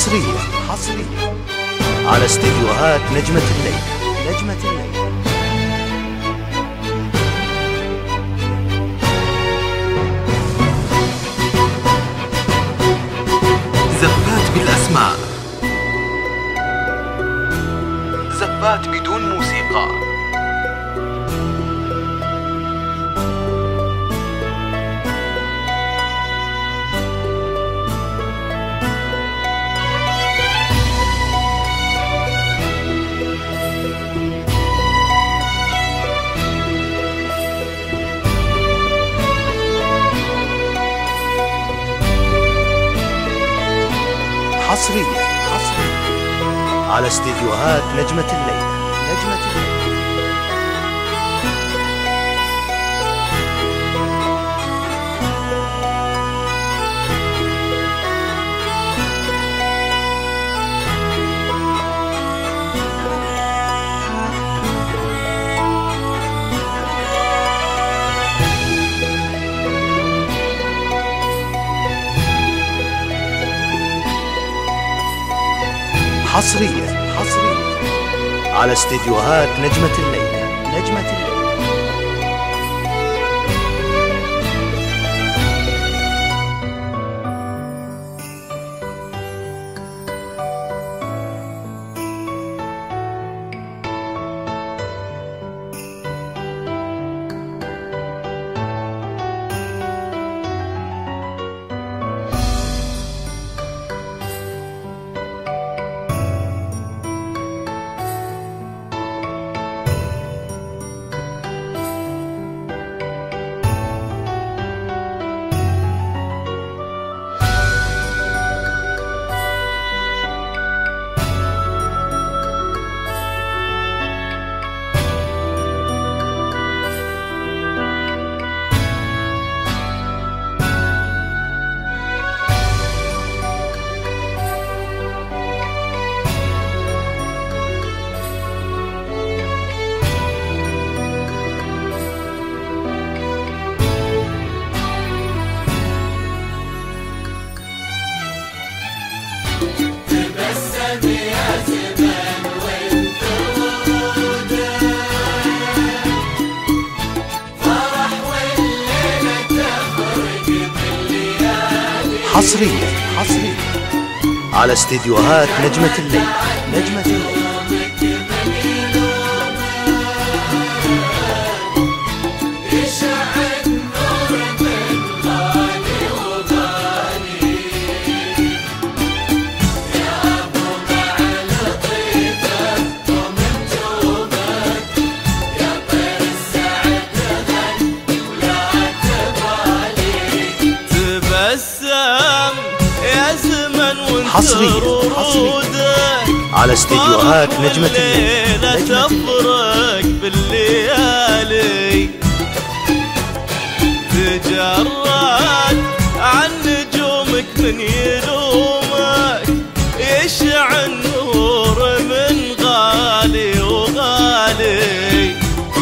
حصريا على استديوهات نجمة الليل. زفات بالأسماء، زفات بدون موسيقى. حصريا على استديوهات نجمة الليل. حصريا على استديوهات نجمة الليل. حصريا على استديوهات نجمة الليل. حصريا على استديوهات نجمة الليل. تفرق بالليالي تجرد عن نجومك من يلومك، يشع النور من غالي وغالي.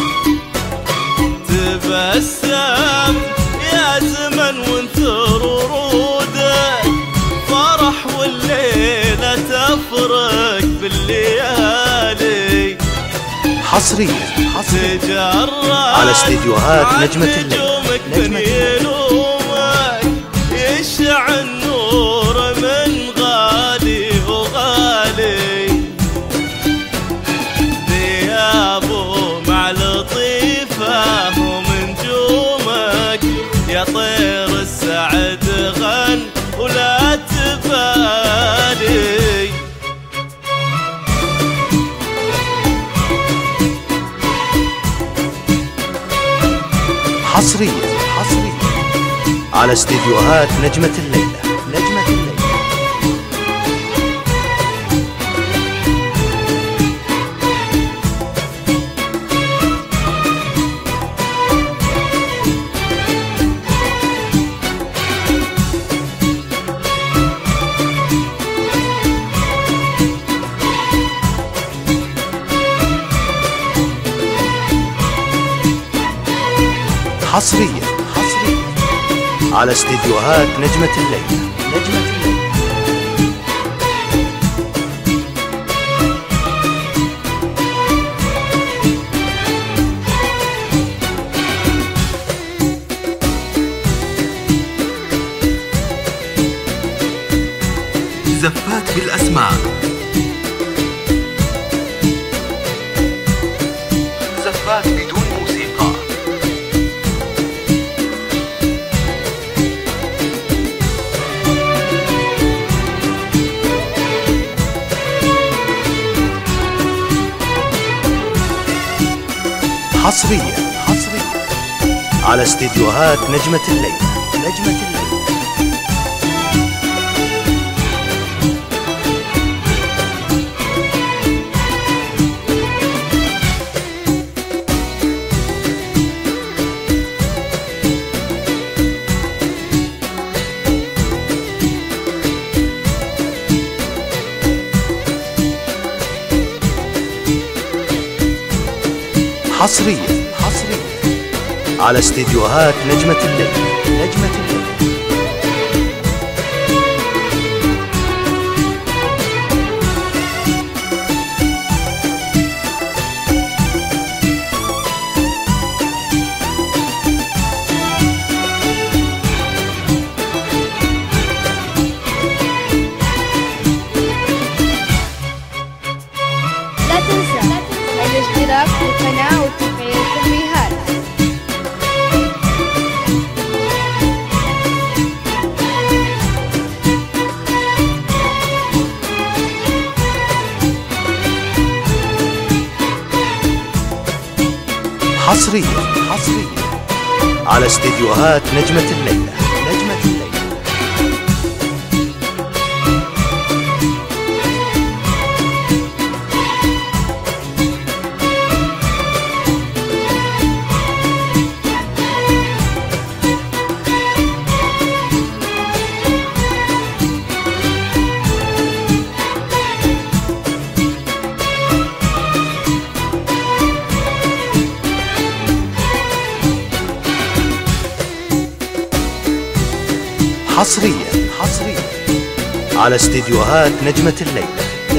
تبسم يا زمن وانثر ورودك، فرح والليلة تفرق بالليالي. حصريا على استديوهات نجمة الليل. يشع النور من غالي وغالي. ثيابه مع لطيفه ومن جومك، يا طير السعد غن ولا تبالي. حصريا على استديوهات نجمة الليل. حصريا على استديوهات نجمة الليل. بالأسماء. زفات بدون موسيقى. حصريا على استديوهات نجمة الليل. حصريا على استديوهات نجمة الليل. لا تنسى الاشتراك في القناة وتفعيل التنبيهات. حصريا على استديوهات نجمة الليل. حصريا على استديوهات نجمة الليل.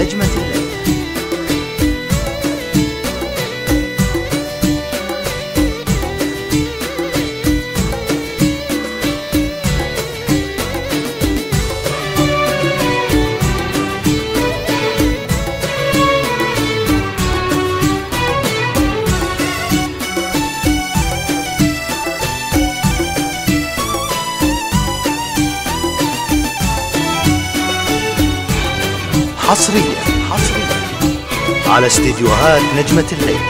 حصريا على استديوهات نجمة الليل.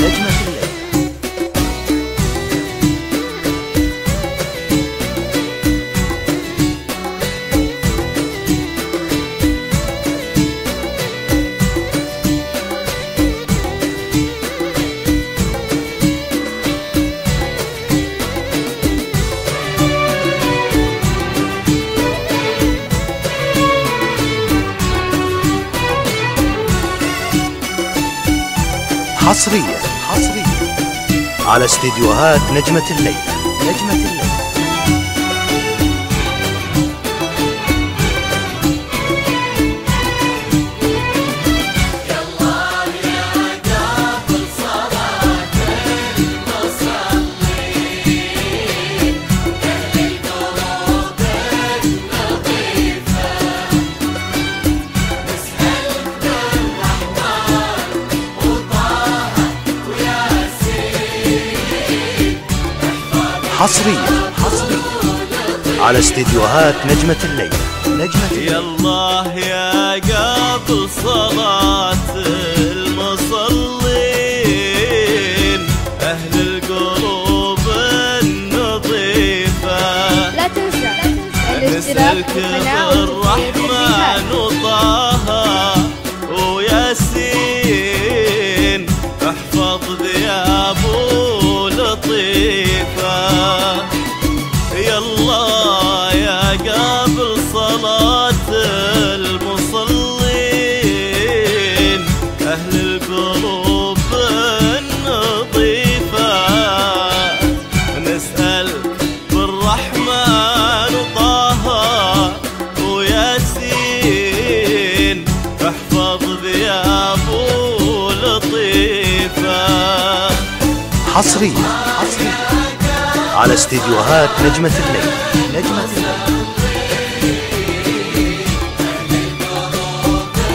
حصريا على استديوهات نجمة الليل. حصريا على استديوهات نجمة الليل. يالله يا قبل صلاة المصلين أهل القلوب النظيفة. لا تنسى الاشتراك في القناة وتفعيل التنبيهات. الرحمن وطه وياسين احفظ ذيابه لطيفة. يالله يا قبل صلاة المصلين أهل القلوب النظيفة. نسألك بالرحمن وطه وياسين احفظ ذيابه لطيفة. حصريا على استديوهات نجمة الليل.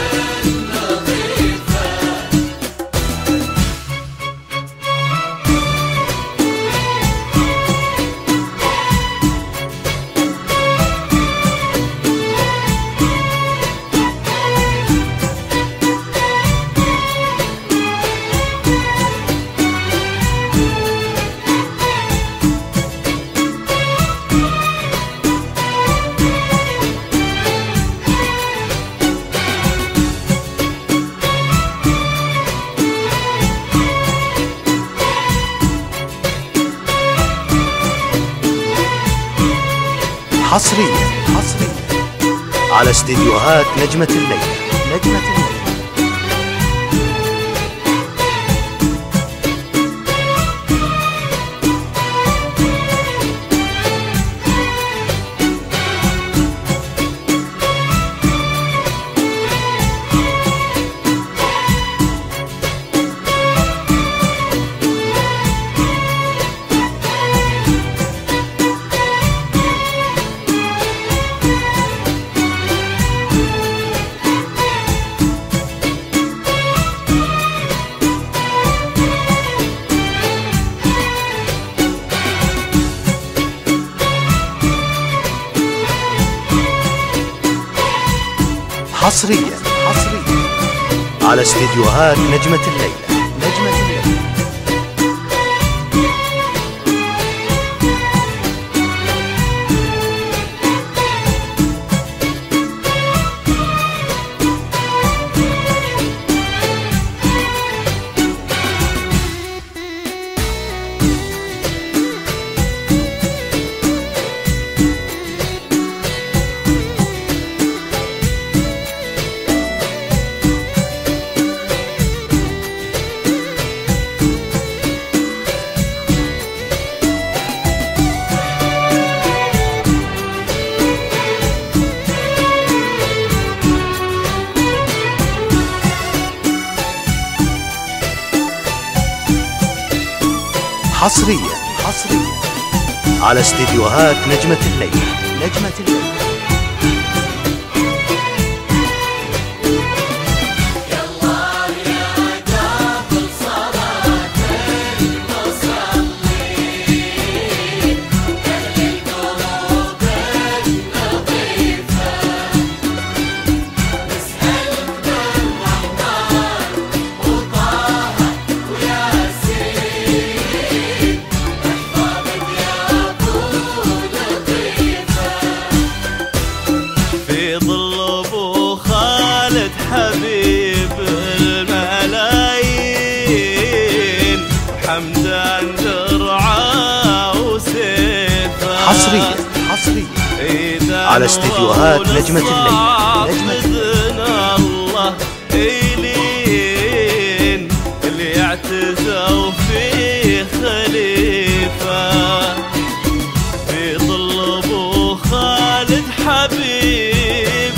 حصريا على استديوهات نجمة الليل. حصريا على استديوهات نجمة الليل. حصريا على استديوهات نجمة الليل. حبيب الملايين حمدان درعا وسيفه. حصريا على استديوهات نجمة الليل. الله إلين اللي يعتزوا في خليفة في ظل أبو خالد حبيب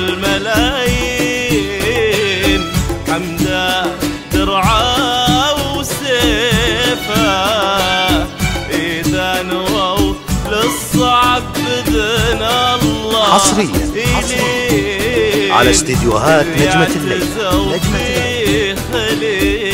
الملايين حمدان درعا وسيفه إذا نووا للصعب بإذن الله. حصريا على استديوهات نجمة الليل.